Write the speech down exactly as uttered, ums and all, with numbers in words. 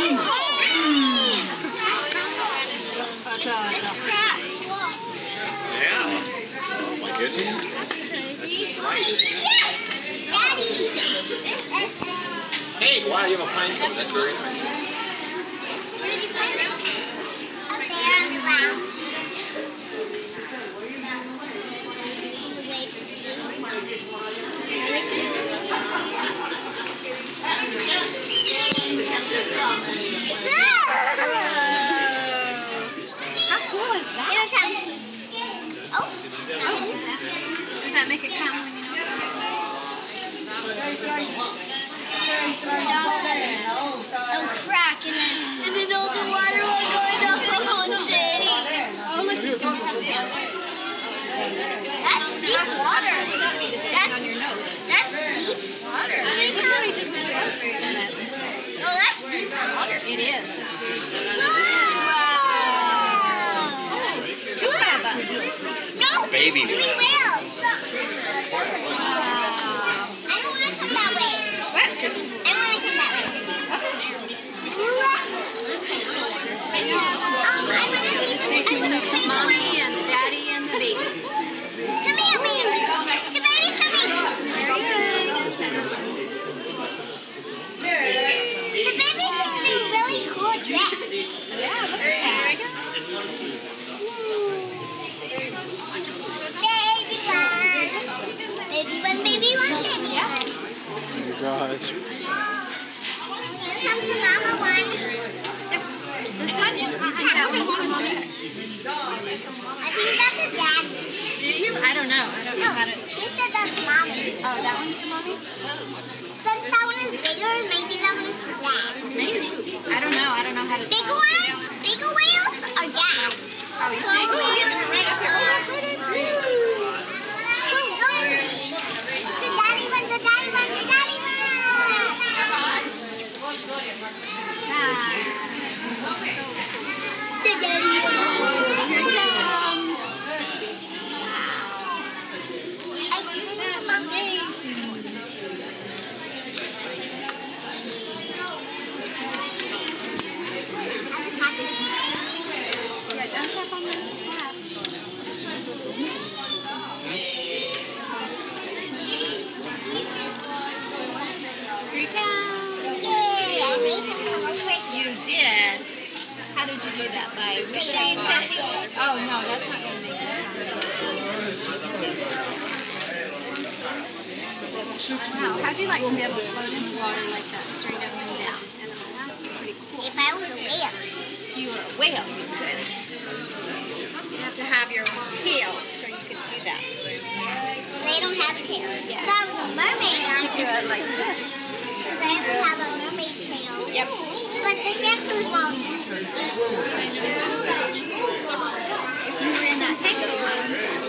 It's cracked. Yeah. Oh my goodness. That's nice. Daddy. Hey, wow, you have a pine cone. That's very nice. Where did you find it? Up there on the ground. How cool is that? Oh. Oh. Does that make it count when you know? Oh, crack, and then, and then all the water will go down the whole city. Oh, look, he's doing headstand. That's deep water. That'd be to stand on your nose. That's deep water. Look how he just went up in it. Oh, that's deep water. It is. Wow. Two of them. No, Baby. three whales. Wow. I don't want to come that way. What? I want to come that way. Um, I want to see So, mommy and the daddy and the baby. Come here, baby. The baby's coming. The baby can do really cool tricks. Yeah, look at that. Baby one. Baby one, baby one, baby one. Oh God. Here comes the mama one. This one? I think that one's the mommy. I think that's a dad. Do you? I don't know. I don't know how to. She said that's mommy. Oh, that one's the mommy? Since that one is bigger, maybe that one is dad. Maybe. I don't know. I don't know how to. Big ones, bigger whales are dads. Oh, you Small think? whales. The daddy one, the daddy one, the daddy one. The daddy one. Here he comes. I think it's amazing. Yeah, don't tap on the glass. Here he comes. Yay, I made him come over. You did. How did you do that? By wishing? Oh, no, that's not going to make it. Wow, how'd you like to be able to float in the water like that, straight up and down? And that's pretty cool. If I was a whale. If you were a whale, you could. You have to have your tail so you could do that. They don't have a tail. Yeah. If I was a mermaid, I You do could. it like this. Because I would have a mermaid tail. Yep. But the shampoo's won't. If you were in that tank,